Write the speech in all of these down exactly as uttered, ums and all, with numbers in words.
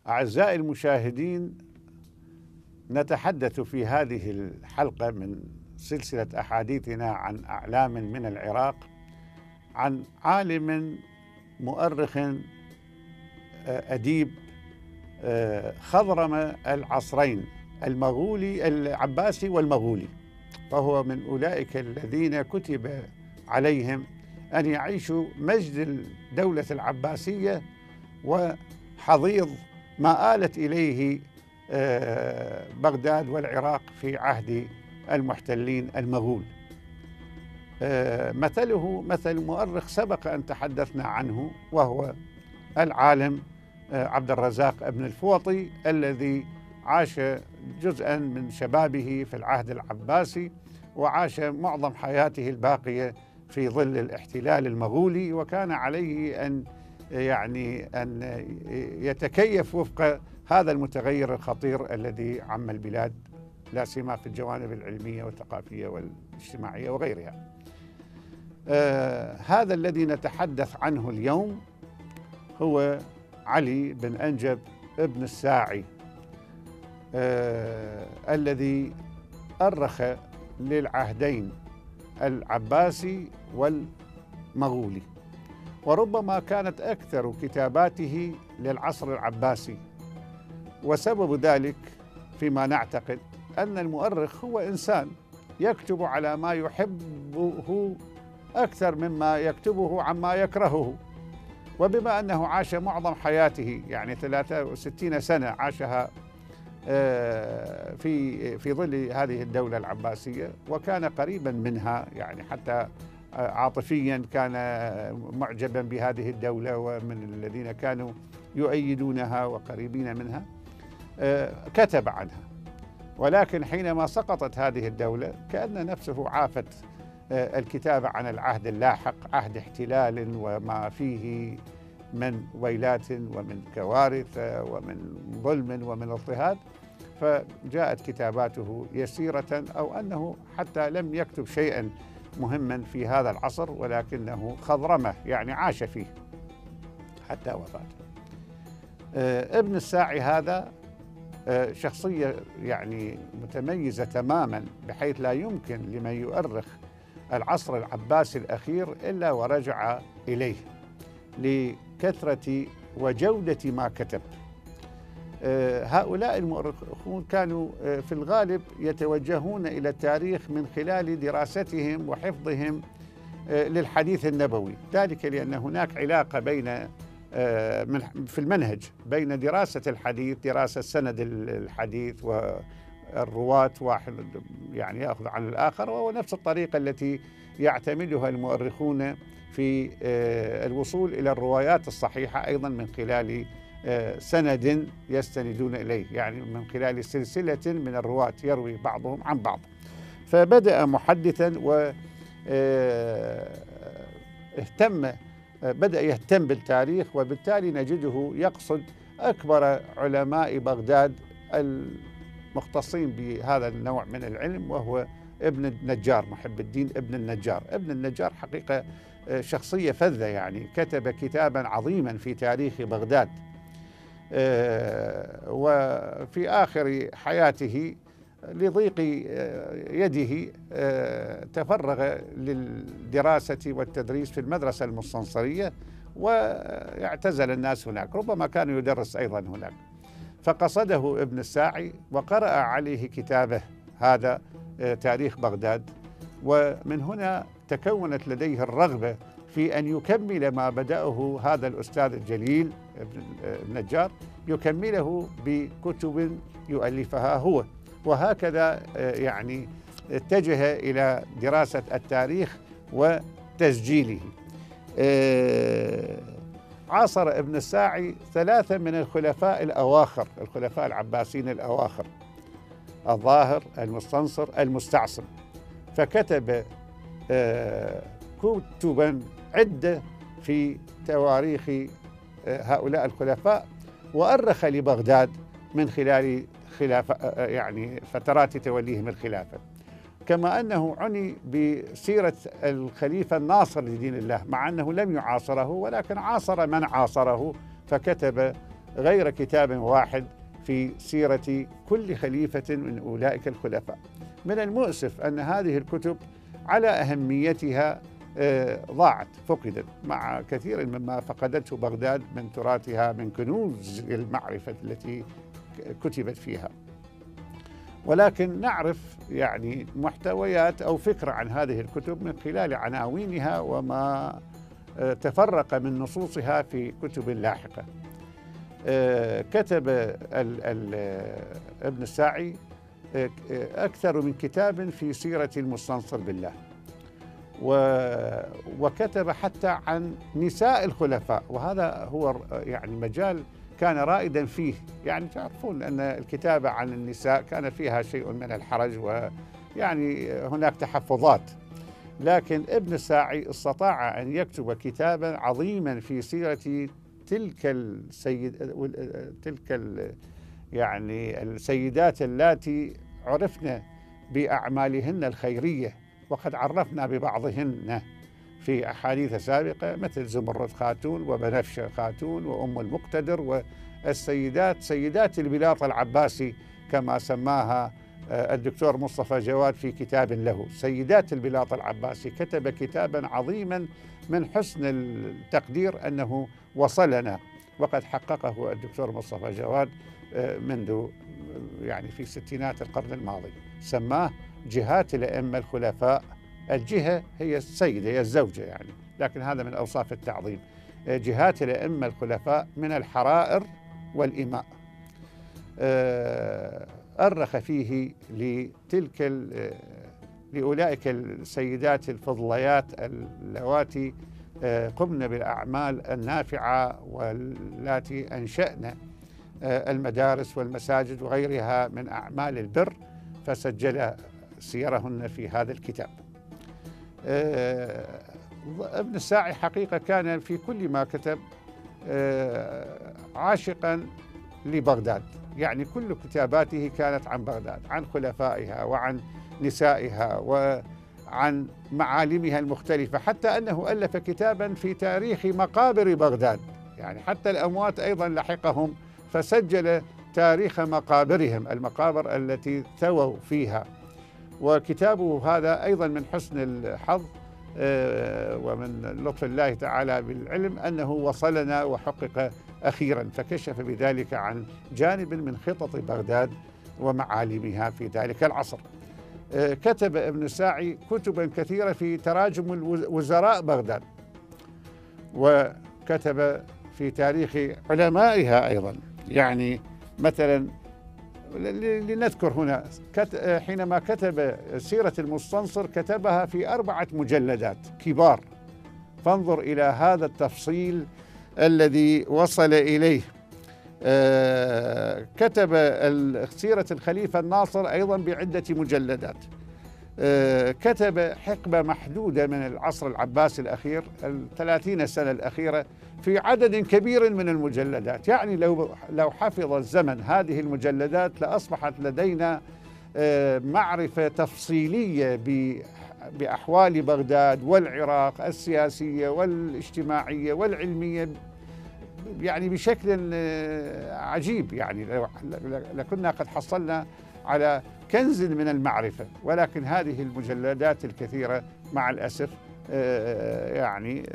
أعزائي المشاهدين، نتحدث في هذه الحلقة من سلسلة أحاديثنا عن أعلام من العراق، عن عالم مؤرخ أديب خضرم العصرين، المغولي العباسي والمغولي، فهو من أولئك الذين كتب عليهم أن يعيشوا مجد الدولة العباسية وحضيض ما آلت إليه بغداد والعراق في عهد المحتلين المغول. مثله مثل مؤرخ سبق أن تحدثنا عنه، وهو العالم عبد الرزاق بن الفوطي، الذي عاش جزءا من شبابه في العهد العباسي، وعاش معظم حياته الباقية في ظل الاحتلال المغولي، وكان عليه أن يعني أن يتكيف وفق هذا المتغير الخطير الذي عم البلاد، لا سيما في الجوانب العلمية والثقافية والاجتماعية وغيرها. آه هذا الذي نتحدث عنه اليوم هو علي بن أنجب ابن الساعي، آه الذي أرخ للعهدين العباسي والمغولي، وربما كانت أكثر كتاباته للعصر العباسي. وسبب ذلك فيما نعتقد أن المؤرخ هو إنسان يكتب على ما يحبه أكثر مما يكتبه عما يكرهه، وبما أنه عاش معظم حياته يعني ثلاثة وستين سنة عاشها في في ظل هذه الدولة العباسية، وكان قريبا منها، يعني حتى عاطفيا كان معجبا بهذه الدولة ومن الذين كانوا يؤيدونها وقريبين منها، كتب عنها. ولكن حينما سقطت هذه الدولة كأن نفسه عافت الكتابة عن العهد اللاحق، عهد احتلال وما فيه من ويلات ومن كوارث ومن ظلم ومن اضطهاد، فجاءت كتاباته يسيرة، أو أنه حتى لم يكتب شيئا مهما في هذا العصر، ولكنه خضرمه، يعني عاش فيه حتى وفاته. ابن الساعي هذا شخصية يعني متميزة تماما، بحيث لا يمكن لمن يؤرخ العصر العباسي الأخير إلا ورجع إليه لكثرة وجودة ما كتب. هؤلاء المؤرخون كانوا في الغالب يتوجهون إلى التاريخ من خلال دراستهم وحفظهم للحديث النبوي، ذلك لأن هناك علاقة بين في المنهج بين دراسة الحديث، دراسة سند الحديث والرواة، واحد يعني يأخذ عن الآخر، وهو نفس الطريقة التي يعتمدها المؤرخون في الوصول إلى الروايات الصحيحة، أيضا من خلال سند يستندون إليه، يعني من خلال سلسلة من الرواة يروي بعضهم عن بعض. فبدأ محدثا واهتم بدأ يهتم بالتاريخ، وبالتالي نجده يقصد أكبر علماء بغداد المختصين بهذا النوع من العلم، وهو ابن النجار، محب الدين ابن النجار. ابن النجار حقيقة شخصية فذة، يعني كتب كتابا عظيما في تاريخ بغداد، وفي آخر حياته لضيق يده تفرغ للدراسة والتدريس في المدرسة المستنصرية، واعتزل الناس هناك، ربما كان يدرس أيضا هناك. فقصده ابن الساعي وقرأ عليه كتابه هذا تاريخ بغداد، ومن هنا تكونت لديه الرغبة في أن يكمل ما بدأه هذا الأستاذ الجليل ابن النجار، يكمله بكتب يؤلفها هو. وهكذا يعني اتجه إلى دراسة التاريخ وتسجيله. عاصر ابن الساعي ثلاثة من الخلفاء الأواخر، الخلفاء العباسيين الأواخر، الظاهر، المستنصر، المستعصم، فكتب كتبا عدة في تواريخ هؤلاء بهؤلاء وأرخ لبغداد من خلال خلافة يعني فترات توليهم الخلافة. كما أنه عني بسيرة الخليفة الناصر لدين الله، مع أنه لم يعاصره ولكن عاصر من عاصره، فكتب غير كتاب واحد في سيرة كل خليفة من أولئك الخلفاء. من المؤسف أن هذه الكتب على أهميتها ضاعت، فقدت، مع كثير مما فقدته بغداد من تراثها، من كنوز المعرفة التي كتبت فيها. ولكن نعرف يعني محتويات أو فكرة عن هذه الكتب من خلال عناوينها وما تفرق من نصوصها في كتب لاحقة. كتب ال ال ابن الساعي أكثر من كتاب في سيرة المستنصر بالله، وكتب حتى عن نساء الخلفاء، وهذا هو يعني مجال كان رائدا فيه. يعني تعرفون أن الكتابة عن النساء كان فيها شيء من الحرج، ويعني هناك تحفظات، لكن ابن الساعي استطاع أن يكتب كتابا عظيما في سيرة تلك السيد تلك ال يعني السيدات اللاتي عرفنا بأعمالهن الخيرية، وقد عرفنا ببعضهن في أحاديث سابقة، مثل زمرد خاتون وبنفشة خاتون وأم المقتدر والسيدات سيدات البلاط العباسي كما سماها الدكتور مصطفى جواد في كتاب له، سيدات البلاط العباسي. كتب كتابا عظيما من حسن التقدير أنه وصلنا، وقد حققه الدكتور مصطفى جواد منذ يعني في ستينات القرن الماضي، سماه جهات الأئمة الخلفاء. الجهة هي السيدة، هي الزوجة يعني، لكن هذا من أوصاف التعظيم. جهات الأئمة الخلفاء من الحرائر والإماء. أرخ فيه لتلك لأولئك السيدات الفضليات اللواتي قمن بالأعمال النافعة واللاتي أنشأن المدارس والمساجد وغيرها من أعمال البر، فسجل سيرهن في هذا الكتاب. ابن الساعي حقيقة كان في كل ما كتب عاشقا لبغداد، يعني كل كتاباته كانت عن بغداد، عن خلفائها وعن نسائها وعن معالمها المختلفة، حتى أنه ألف كتابا في تاريخ مقابر بغداد، يعني حتى الأموات أيضا لحقهم، فسجل تاريخ مقابرهم، المقابر التي ثووا فيها. وكتابه هذا أيضا من حسن الحظ ومن لطف الله تعالى بالعلم أنه وصلنا وحقق أخيرا، فكشف بذلك عن جانب من خطط بغداد ومعالمها في ذلك العصر. كتب ابن الساعي كتبا كثيرة في تراجم وزراء بغداد، وكتب في تاريخ علمائها أيضا. يعني مثلا لنذكر هنا حينما كتب سيرة المستنصر كتبها في أربعة مجلدات كبار، فانظر إلى هذا التفصيل الذي وصل إليه. آه كتب سيرة الخليفة الناصر أيضا بعدة مجلدات. آه كتب حقبة محدودة من العصر العباسي الأخير، الثلاثين سنة الأخيرة، في عدد كبير من المجلدات. يعني لو لو حفظ الزمن هذه المجلدات لأصبحت لدينا آه معرفة تفصيلية بأحوال بغداد والعراق السياسية والاجتماعية والعلمية، يعني بشكل عجيب. يعني لكنا قد حصلنا على كنز من المعرفة، ولكن هذه المجلدات الكثيرة مع الأسف يعني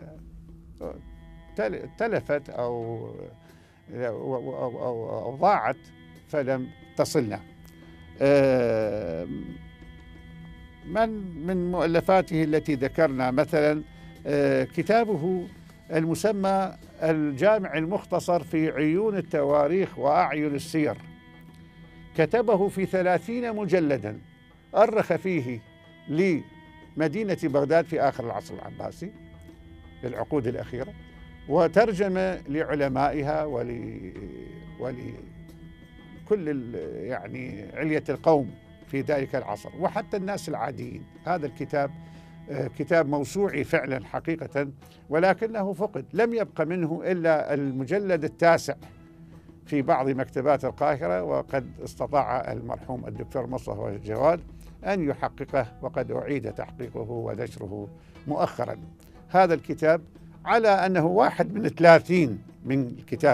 تلفت أو أو ضاعت فلم تصلنا. من من مؤلفاته التي ذكرنا مثلا كتابه المسمى الجامع المختصر في عيون التواريخ وأعين السير، كتبه في ثلاثين مجلدا، أرخ فيه لمدينة بغداد في آخر العصر العباسي للعقود الأخيرة، وترجم لعلمائها ول ولكل يعني علية القوم في ذلك العصر وحتى الناس العاديين. هذا الكتاب كتاب موسوعي فعلا حقيقة، ولكنه فقد، لم يبق منه إلا المجلد التاسع في بعض مكتبات القاهرة، وقد استطاع المرحوم الدكتور مصطفى جواد أن يحققه، وقد أعيد تحقيقه ونشره مؤخرا. هذا الكتاب على أنه واحد من ثلاثين من الكتاب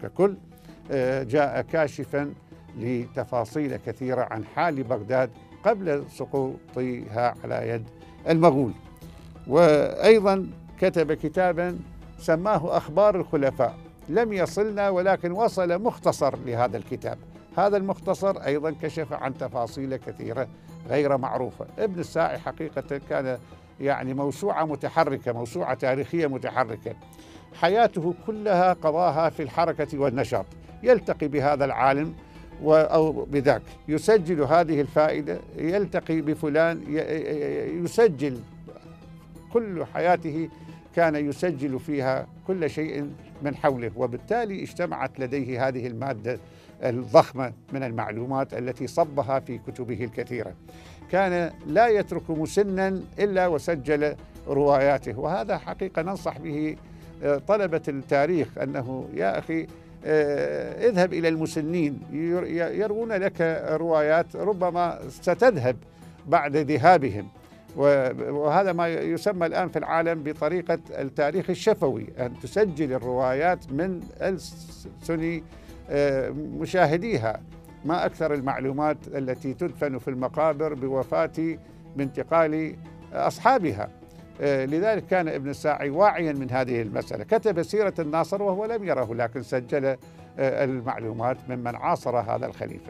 ككل، جاء كاشفا لتفاصيل كثيرة عن حال بغداد قبل سقوطها على يد المغول. وأيضا كتب كتابا سماه أخبار الخلفاء، لم يصلنا ولكن وصل مختصر لهذا الكتاب. هذا المختصر أيضا كشف عن تفاصيل كثيرة غير معروفة. ابن الساعي حقيقة كان يعني موسوعة متحركة، موسوعة تاريخية متحركة، حياته كلها قضاها في الحركة والنشاط، يلتقي بهذا العالم أو بذاك، يسجل هذه الفائدة، يلتقي بفلان، يسجل كل حياته، كان يسجل فيها كل شيء من حوله، وبالتالي اجتمعت لديه هذه المادة الضخمة من المعلومات التي صبها في كتبه الكثيرة. كان لا يترك مسنا إلا وسجل رواياته، وهذا حقيقة ننصح به طلبة التاريخ، أنه يا أخي اذهب إلى المسنين يروون لك روايات ربما ستذهب بعد ذهابهم، وهذا ما يسمى الآن في العالم بطريقة التاريخ الشفوي، أن تسجل الروايات من ألسن مشاهديها. ما أكثر المعلومات التي تدفن في المقابر بوفاة بانتقال أصحابها. لذلك كان ابن الساعي واعيا من هذه المسألة، كتب سيرة الناصر وهو لم يره، لكن سجل المعلومات ممن عاصر هذا الخليفة.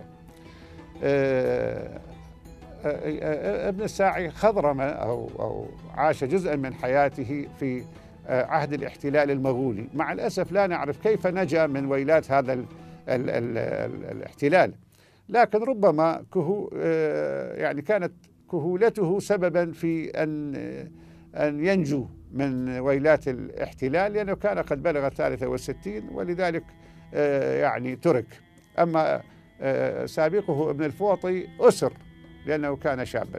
ابن الساعي خضرم أو, أو عاش جزءا من حياته في عهد الاحتلال المغولي. مع الأسف لا نعرف كيف نجا من ويلات هذا ال ال ال ال الاحتلال، لكن ربما كهو يعني كانت كهولته سببا في أن أن ينجو من ويلات الاحتلال، لأنه كان قد بلغ الثالثة والستين ولذلك يعني ترك. أما سابقه ابن الفوطي أسر لأنه كان شابا.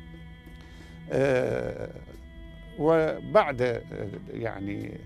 وبعد يعني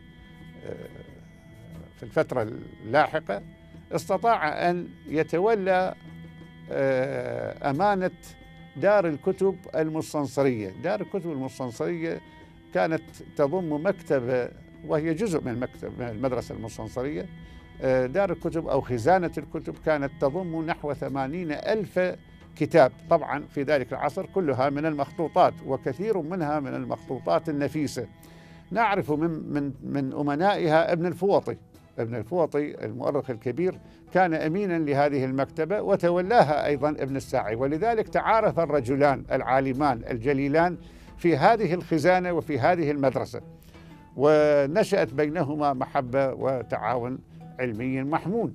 في الفترة اللاحقة استطاع أن يتولى أمانة دار الكتب المستنصرية. دار الكتب المستنصرية كانت تضم مكتبة، وهي جزء من مكتب من المدرسة المستنصرية. دار الكتب أو خزانة الكتب كانت تضم نحو ثمانين ألف كتاب، طبعا في ذلك العصر كلها من المخطوطات، وكثير منها من المخطوطات النفيسة. نعرف من من من أمنائها ابن الفوطي. ابن الفوطي المؤرخ الكبير كان أمينا لهذه المكتبة، وتولاها أيضا ابن الساعي، ولذلك تعارف الرجلان العالمان الجليلان في هذه الخزانة وفي هذه المدرسة، ونشأت بينهما محبة وتعاون علمي محمود.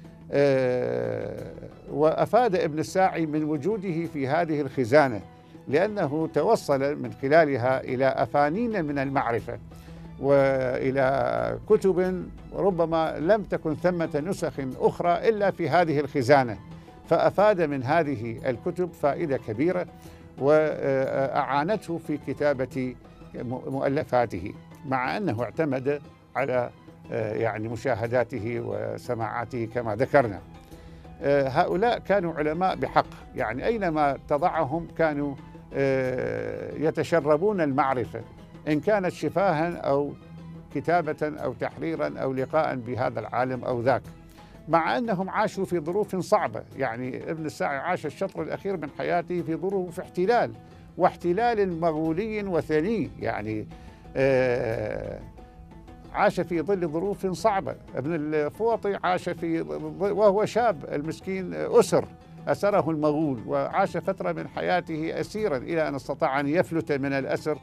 وأفاد ابن الساعي من وجوده في هذه الخزانة، لأنه توصل من خلالها إلى أفانين من المعرفة وإلى كتب ربما لم تكن ثمة نسخ أخرى إلا في هذه الخزانة، فأفاد من هذه الكتب فائدة كبيرة وأعانته في كتابة مؤلفاته، مع أنه اعتمد على يعني مشاهداته وسماعاته كما ذكرنا. هؤلاء كانوا علماء بحق، يعني أينما تضعهم كانوا يتشربون المعرفة، إن كانت شفاها أو كتابة أو تحريرا أو لقاء بهذا العالم أو ذاك، مع أنهم عاشوا في ظروف صعبة. يعني ابن الساعي عاش الشطر الأخير من حياته في ظروف احتلال، واحتلال مغولي وثني، يعني آه عاش في ظل ظروف صعبة. ابن الفوطي عاش في وهو شاب المسكين أسر أسره المغول، وعاش فترة من حياته أسيرا إلى أن استطاع أن يفلت من الأسر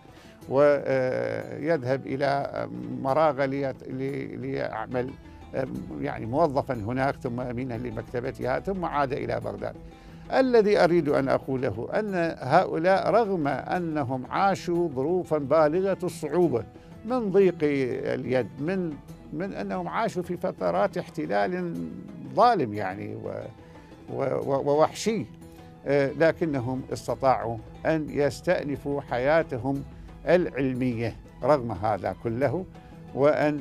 ويذهب إلى مراغة ليعمل يعني موظفا هناك، ثم أمينا لمكتبتها، ثم عاد إلى بغداد. الذي أريد أن أقوله أن هؤلاء رغم أنهم عاشوا ظروفا بالغة الصعوبة، من ضيق اليد، من من أنهم عاشوا في فترات احتلال ظالم يعني ووحشي، لكنهم استطاعوا أن يستأنفوا حياتهم العلمية رغم هذا كله، وأن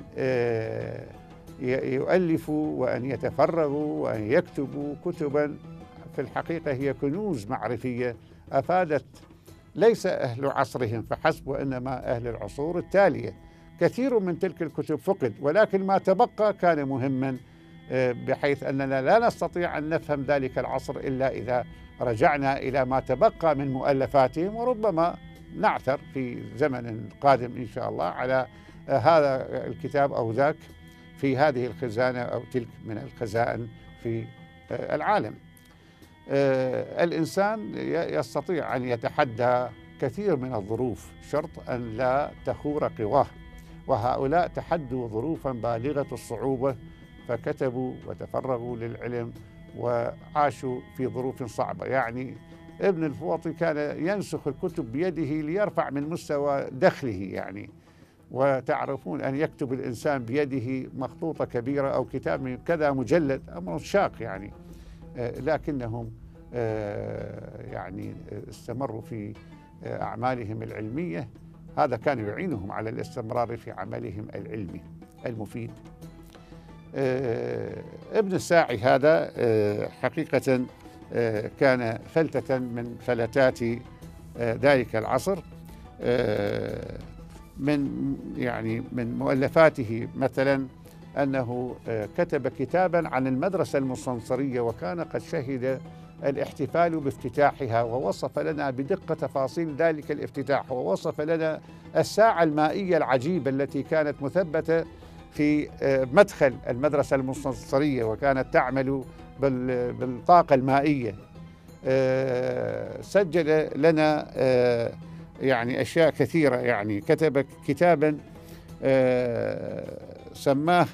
يؤلفوا وأن يتفرغوا وأن يكتبوا كتبا في الحقيقة هي كنوز معرفية أفادت ليس أهل عصرهم فحسب، وإنما أهل العصور التالية. كثير من تلك الكتب فقد، ولكن ما تبقى كان مهما بحيث أننا لا نستطيع أن نفهم ذلك العصر إلا إذا رجعنا إلى ما تبقى من مؤلفاتهم، وربما نعثر في زمن قادم إن شاء الله على هذا الكتاب أو ذاك في هذه الخزانة أو تلك من الخزائن في العالم. الإنسان يستطيع أن يتحدى كثير من الظروف، شرط أن لا تخور قواه، وهؤلاء تحدوا ظروفا بالغة الصعوبة فكتبوا وتفرغوا للعلم وعاشوا في ظروف صعبة. يعني ابن الفوطي كان ينسخ الكتب بيده ليرفع من مستوى دخله، يعني وتعرفون أن يكتب الإنسان بيده مخطوطة كبيرة أو كتاب من كذا مجلد أمر شاق يعني، لكنهم يعني استمروا في أعمالهم العلمية. هذا كان يعينهم على الاستمرار في عملهم العلمي المفيد. ابن الساعي هذا حقيقة كان فلتة من فلتات ذلك العصر. من يعني من مؤلفاته مثلا أنه كتب كتابا عن المدرسة المستنصرية، وكان قد شهد الاحتفال بافتتاحها، ووصف لنا بدقة تفاصيل ذلك الافتتاح، ووصف لنا الساعة المائية العجيبة التي كانت مثبتة في مدخل المدرسة المستنصرية، وكانت تعمل بالطاقة المائية. سجل لنا يعني أشياء كثيرة، يعني كتب كتابا سماه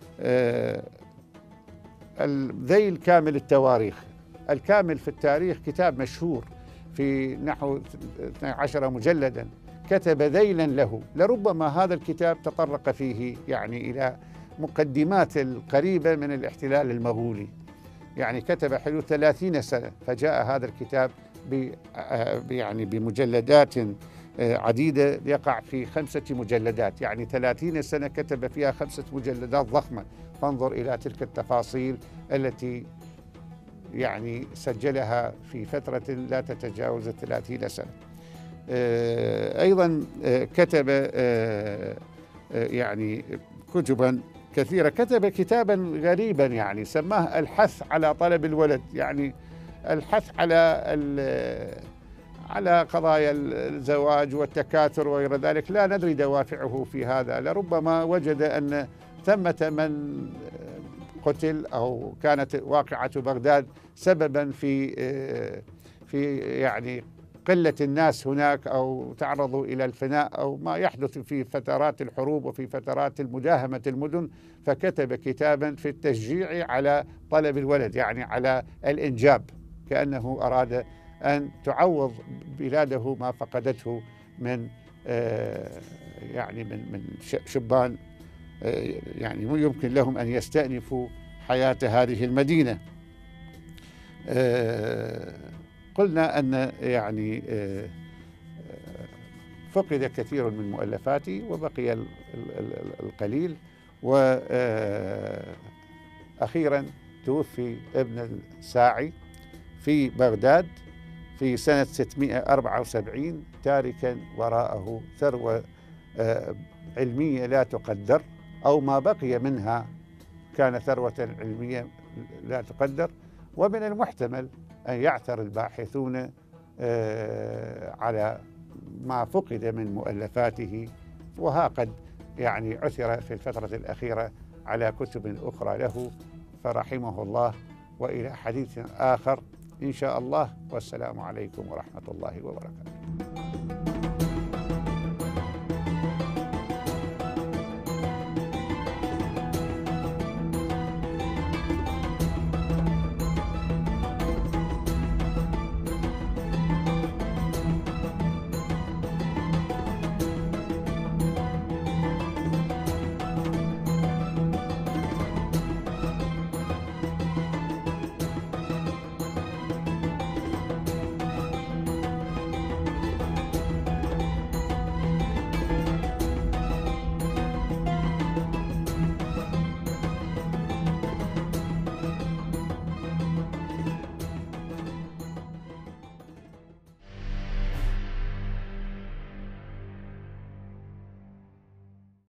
الذيل كامل التواريخ. الكامل في التاريخ كتاب مشهور في نحو اثني عشر مجلدا، كتب ذيلا له. لربما هذا الكتاب تطرق فيه يعني إلى مقدمات القريبة من الاحتلال المغولي، يعني كتب حدود ثلاثين سنة، فجاء هذا الكتاب يعني بمجلدات عديدة يقع في خمسة مجلدات، يعني ثلاثين سنة كتب فيها خمسة مجلدات ضخمة. فانظر إلى تلك التفاصيل التي يعني سجلها في فترة لا تتجاوز ثلاثين سنة. أيضا كتب يعني كتبا كثيرة. كتب كتابا غريبا يعني سماه الحث على طلب الولد، يعني الحث على على قضايا الزواج والتكاثر وغير ذلك. لا ندري دوافعه في هذا، لربما وجد أن ثمة من قتل أو كانت واقعة بغداد سببا في في يعني قلة الناس هناك، أو تعرضوا إلى الفناء، أو ما يحدث في فترات الحروب وفي فترات المداهمة المدن، فكتب كتابا في التشجيع على طلب الولد، يعني على الإنجاب، كأنه أراد أن تعوض بلاده ما فقدته من يعني من من شبان يعني يمكن لهم أن يستأنفوا حياة هذه المدينة. قلنا أن يعني فقد كثير من مؤلفاتي وبقي القليل، وأخيرا توفي ابن الساعي في بغداد في سنة ستمائة وأربعة وسبعين، تاركا وراءه ثروة علمية لا تقدر، أو ما بقي منها كان ثروة علمية لا تقدر. ومن المحتمل أن يعثر الباحثون على ما فقد من مؤلفاته، وها قد يعني عثر في الفترة الأخيرة على كتب أخرى له، فرحمه الله. وإلى حديث آخر إن شاء الله، والسلام عليكم ورحمة الله وبركاته.